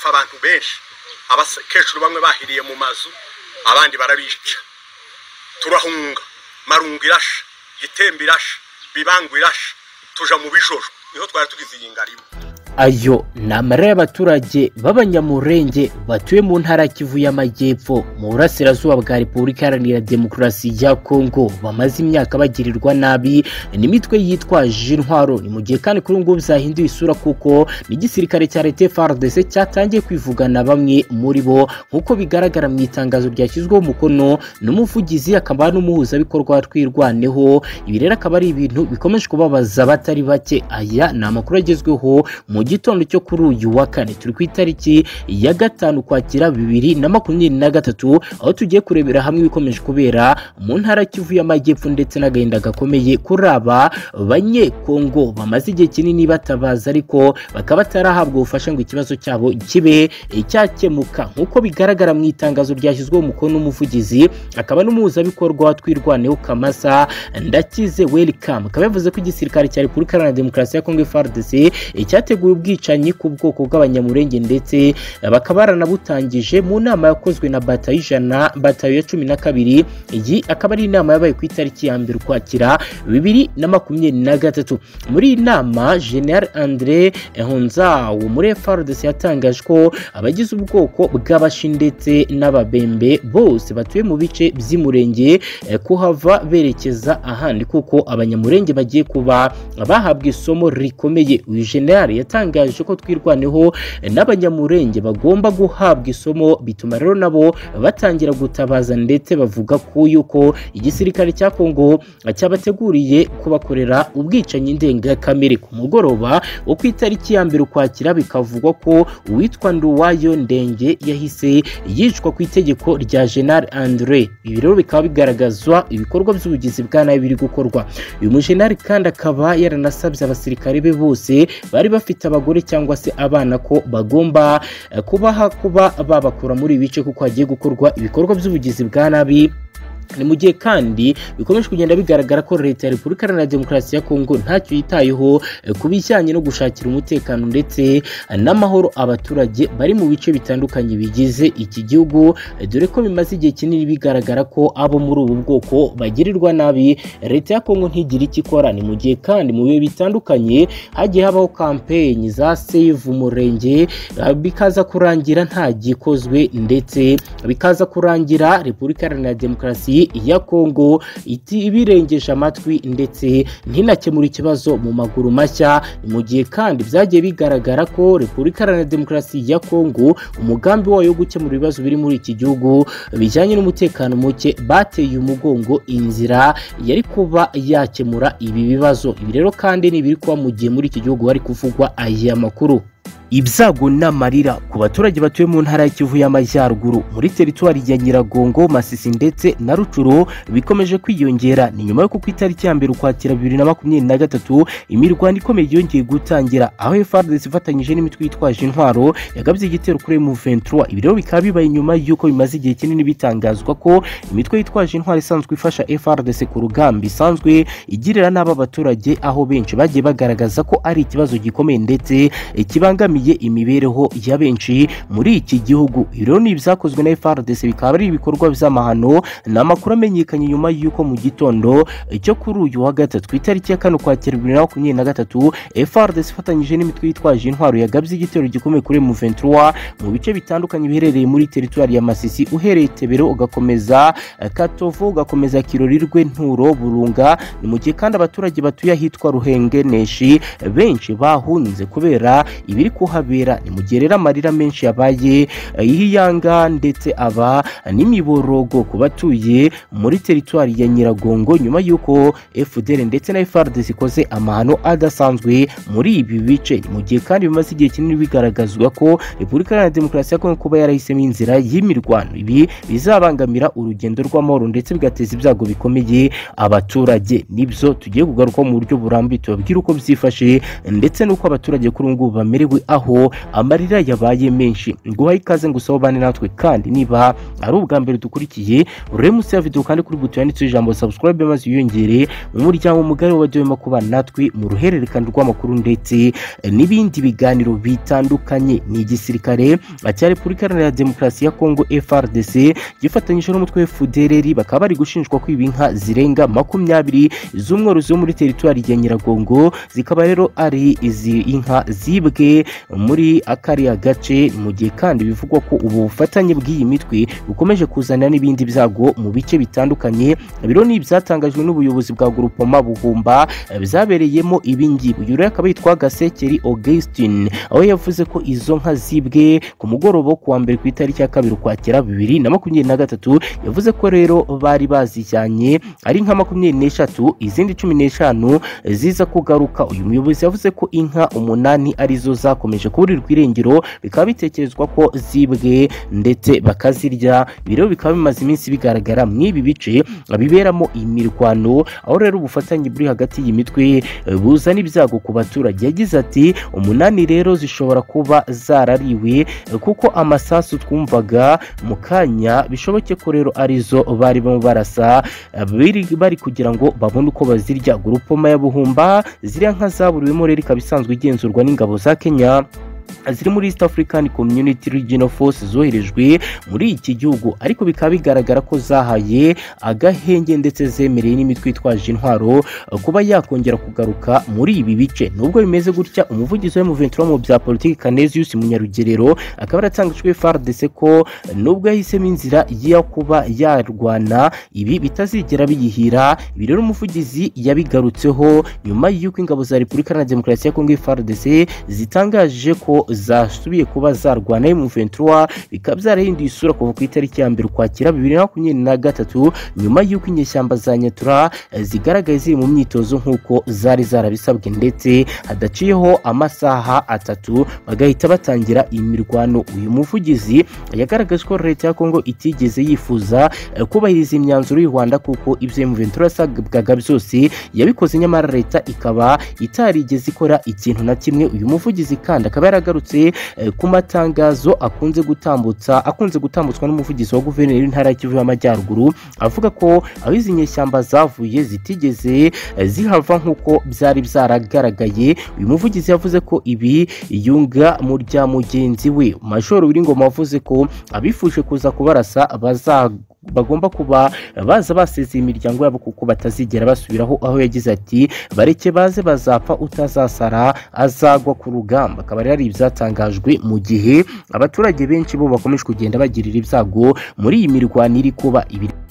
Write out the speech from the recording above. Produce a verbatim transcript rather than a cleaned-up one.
hapfa abantu benshi, abakecuru bamwe bahiriye mu mazu, abandi barabica. Turahunga, Marungu irasha, Gitembe irasha, Bibangu irasha, tuja mu bijoro, niho twari tugize iyi ngaribo. Ayo ni amarira y'abaturage b'abanyamurenge batuye mu ntara Kivu y'Amajyepfo mu burasirazuba bwa Repubulika Iharanira Demokarasi ya Kongo, bamaze imyaka bagirirwa nabi n'imitwe yitwaje intwaro. Ni mu gihe kandi kuri ngo bizahinduye isura kuko n'igisirikare cya leta F A R D C cyatangiye kwivugana bamwe muri bo, nk'uko bigaragara mu itangazo ryashyizweho umukono n'umuvugizi akaba n'umuhuzabikorwa twirwaneho. Ibi rero akaba ari ibintu bikomeje kubabaza batari bake. Aya ni amakuru agezweho mu gitondo cyo kuri uyu wa kane, turi ku itariki ya gatanu Ukwakira bibiri na makumyabiri na gatatu, aho tugiye kurebera hamwe ibikomeje kubera mu ntara Kivu y'Amajyepfo ndetse n'agahinda gakomeye kuri aba banyekongo bamaze igihe kinini batabaza ariko bakaba batarahabwa ubufasha ngo ikibazo cyabo kibe cyakemuka. Nk'uko bigaragara mu itangazo ryashyizweho umukono n'umuvugizi akaba n'umuhuzabikorwa twirwaneho Kamasa Ndakize Welcome, akaba yavuze ko igisirikare cya Repubulika Iharanira Demokarasi ya Kongo F A R D C cyateguye ubwicanyi ku bwoko bw'abanyamurenge ndetse bakaba baranabutangije mu nama yakozwe na batayo ijana batayo ya cumi na kabiri. Iyi akaba ari inama yabaye ku itariki ya mbere Ukwakira bibiri na makumyabiri na gatatu. Muri iyi nama General Andre Honzawo muri F A R D C yatangaje ko abagize ubwoko bw'abashi ndetse n'ababembe bose batuye mu bice by'imurenge kuhava berekeza ahandi kuko abanyamurenge bagiye kuba bahabwa isomo rikomeye. Uyu General yatangaje ko twirwaneho n'abanyamurenge bagomba guhabwa isomo, bituma rero nabo batangira gutabaza ndetse bavuga ko yuko igisirikare cya Kongo cyabateguriye kubakorera ubwicanyi ndengakamere. Ku mugoroba wo ku itariki ya mbere Ukwakira bikavugwa ko uwitwa Nduwayo Ndenge yahise yicwa ku itegeko rya General Andre. Ibi rero bikaba bigaragazwa ibikorwa by'ubugizi bwa nabi biri gukorwa. Uyu mujenerali kandi akaba yaranasabye abasirikare be bose bari bafite abagore cyangwa se abana ko bagomba kubaha kuba babakura muri ibice kuko hagiye gukorwa ibikorwa by'ubugizi bwa nabi. Ni mu gihe kandi bikomeje kugenda bigaragara ko leta ya Repubulika Iharanira Demokarasi ya Kongo ntacyo yitayeho ku bijyanye no gushakira umutekano ndetse n'amahoro abaturage bari mu bice bitandukanye bigize iki gihugu, dore ko bimaze igihe kinini bigaragara ko abo muri ubu bwoko bagirirwa nabi. Leta ya Kongo ntigira icyo ikora. Ni mu gihe kandi mu bihe bitandukanye hagiye habaho campaign za Save Umurenge, bikaza kurangira nta gikozwe ndetse bikaza kurangira Repubulika Iharanira Demokarasi ya Kongo iti ibirengeje amatwi ndetse ntinakemura ikibazo mu maguru mashya. Mu gihe kandi byagiye bigaragara ko Repubulika Iharanira Demokarasi ya Kongo umugambi wayo wo gukemura ibibazo biri muri iki gihugu bijyanye n'umutekano muke bateye umugongo inzira yari kuba yakemura ibi bibazo. Ibi rero kandi ni biri kuba mu gihe muri iki gihugu hari kuvugwa aya makuru. Ibyago n'amarira ku baturage batuye mu ntara Kivu y'Amajyaruguru muri teritwari ya Nyiragongo, Masisi ndetse na Rucuro bikomeje kwiyongera. Ni nyuma yo ku itariki ya mbere Ukwakira bibiri na makumyabiri na gatatu imirwano ikomeye yongeye gutangira, aho F A R D C ifatanyije n'imitwe yitwaje intwaro yagabye igitero kuri M vingt trois. Ibi rero bikaba bibaye nyuma y'uko bimaze igihe kinini bitangazwa ko imitwe yitwaje intwaro isanzwe ifasha F A R D C ku rugamba isanzwe igirira n'aba abaturage, aho benshi bagiye bagaragaza ko ari ikibazo gikomeye ndetse kibangamiye imibereho ya benshi muri iki gihugu. Rero ni ibyakozwe na F A R D C bikaba ari ibikorwa by'amahano. Ni amakuru amenyekanye nyuma y'uko mu gitondo cyo kuri uyu wa gatatu ku itariki ya kane Ukwakira bibiri na makumyabiri na gatatu F A R D C ifatanyije n'imitwe yitwaje intwaro yagabye igitero gikomeye kuri M vingt trois mu bice bitandukanye biherereye muri teritwari ya Masisi, uhereye Tebero ugakomeza Katovu ugakomeza Kirorirwe, Nturo, Burunga. Ni mu gihe kandi abaturage batuye ahitwa Ruhengeneshi benshi bahunze kubera ibiri kuhabera. Ni mu gihe rero amarira menshi yabaye ihiyanga ndetse aba n'imiborogo ku batuye muri teritwari ya Nyiragongo nyuma y'uko F D L ndetse na F A R D C ikoze amahano adasanzwe muri ibi bice. Ni mu gihe kandi bimaze igihe kinini bigaragazwa ko Repubulika Iharanira Demokarasi ya Kongo kuba yarahisemo inzira y'imirwano, ibi bizabangamira urugendo rw'amahoro ndetse bigateza ibyago bikomeye abaturage. Nibyo tugiye kugaruka mu buryo burambuye tubabwira uko byifashe ndetse n'uko abaturage kuri ubu ngubu bamerewe aho amarira yabaye menshi. Nguhaye ikaze ngusaba bane natwe kandi niba ari ubwa mbere dukurikiye urebe munsi ya video kandi kuri buto yanditseho ijambo subscribe maze yiyongere mu muryango mugari w'abadahwema kubana natwe mu ruhererekane rw'amakuru ndetse n'ibindi biganiro bitandukanye. Ni igisirikare cya Repubulika Iharanira Demokarasi ya Kongo F R D C gifatanyije n'umutwe wa F D L R bakaba bari gushinjwa kwiba inka zirenga makumyabiri z'umworozi wo muri teritwari ya Nyiragongo. Zikaba rero ari izi inka zibwe muri akariya gace, mu gihe kandi bivugwa ko ubu bufatanye bw'iyi mitwe bukomeje kuzana n'ibindi byago mu bice bitandukanye. Biro ni ibyatangajwe n'ubuyobozi bwa Groupement Buhumba byabereyemo ibingibi. Uyu rero akaba yitwa Gasekeri Augustin, aho yavuze ko izo nka zibwe ku mugoroba ku wa mbere ku itariki ya kabiri Ukwakira bibiri na makumyabiri na gatatu. Yavuze ko rero bari bazijyanye ari nka makumyabiri n'eshatu, izindi cumi n'eshanu ziza kugaruka. Uyu muyobozi yavuze ko inka umunani arizo zakomeje kuburirwa irengero, bikaba bitekerezwa ko zibwe ndetse bakazirya. Biro bikaba bimaze iminsi bigaragara mw'ibi bice biberamo imirwano, aho rero ubufatanye buri hagati y'imitwe buzana ibyago ku baturage. Yagize ati umunani rero zishobora kuba zarariwe kuko amasasu twumvaga mu kanya bishoboke ko rero arizo bari barasa bari kugira ngo babone uko bazirya. Groupement ya Buhumba ziriya nka zaburiwemo rero ikaba isanzwe igenzurwa n'ingabo za Kenya ziri muri East African Community Regional Force zoherejwe muri iki gihugu, ariko bikaba bigaragara ko zahaye agahenge ndetse zemereye n'imitwe itwaje intwaro kuba yakongera kugaruka muri ibi bice. Nubwo bimeze gutya, umuvugizi wa M vingt-trois mu bya politiki Canesius Munyarugerero akaba yaratangajwe F R D C ko nubwo yahisemo inzira yo kuba yarwana ibi bitazigera biyihira. Ibi rero umuvugizi yabigarutseho nyuma y'uko ingabo za Repubulika Iharanira Demokarasi ya Kongo F R D C zitangaje ko zasubiye kuba zarwana M vingt-trois, bikaba byarahinduye isura kuva ku itariki ya mbere Ukwakira bibiri na makumyabiri na gatatu, nyuma y'uko inyeshyamba za Nyatura zigaragaye ziri mu myitozo nk'uko zari zarabisabwe, ndetse hadaciyeho amasaha atatu bagahita batangira imirwano. Uyu muvugizi yagaragaje ko leta ya Kongo itigeze yifuza kubahiriza imyanzuro y'u Rwanda kuko ibyo M vingt-trois yasabwaga byose yabikoze, nyamara leta ikaba itarigeze ikora ikintu na kimwe. Uyu muvugizi kandi akaba yaragarutse ku matangazo akunze gutambutsa akunze gutambutswa n'umuvugizi wa guverineri w'intara ya Kivu y'Amajyaruguru, avuga ko aho izi nyeshyamba zavuye zitigeze zihava nk'uko byari byaragaragaye. Uyu muvugizi yavuze ko ibi yunga mu rya mugenzi we Major Wiringoma wavuze ko abifuje kuza kubarasa baza bagomba kuba baza basezeye imiryango yabo kuko batazigera basubiraho, aho yagize ati bareke baze bazapfa utazasara azagwa ku rugamba. Akaba ari ibyatangajwe mu gihe abaturage benshi bo bakomeje kugenda bagirira ibyago muri iyi mirwano iri kuba ibiri.